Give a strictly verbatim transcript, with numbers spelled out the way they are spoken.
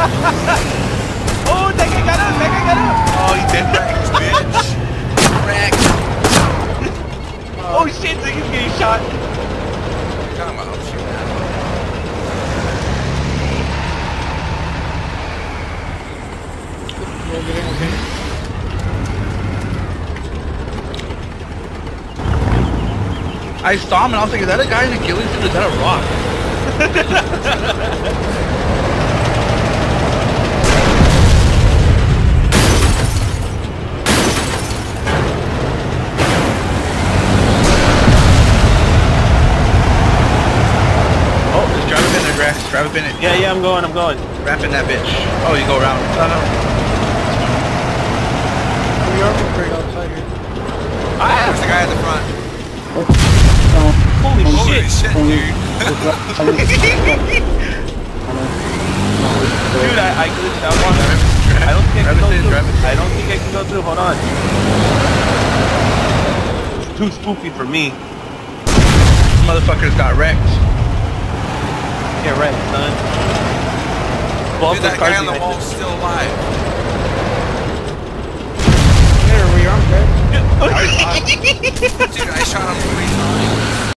Oh, that guy got up, that guy got up. Oh, he dead wrecked, bitch. Wrecked. Oh shit, he's getting shot. What are you talking about? Oh, shit. Everything okay? I saw him and I was like, is that a guy in a ghillie suit or is that a rock? Oh, just drive up in there, Grass. Drive up in it. Yeah, yeah, I'm going, I'm going. Wrap in that bitch. Oh, you go around. Oh, no. We are afraid outside here. Ah, there's the guy at the front. Holy Holy shit. shit, dude. Dude, I, I glitched out one. I don't think I can go through. I don't think I can go through. Hold on. It's too spooky for me. Motherfuckers got wrecked. Get wrecked, son. Dude, that guy on the wall's still alive. There we are, okay. Dude, I shot him three times.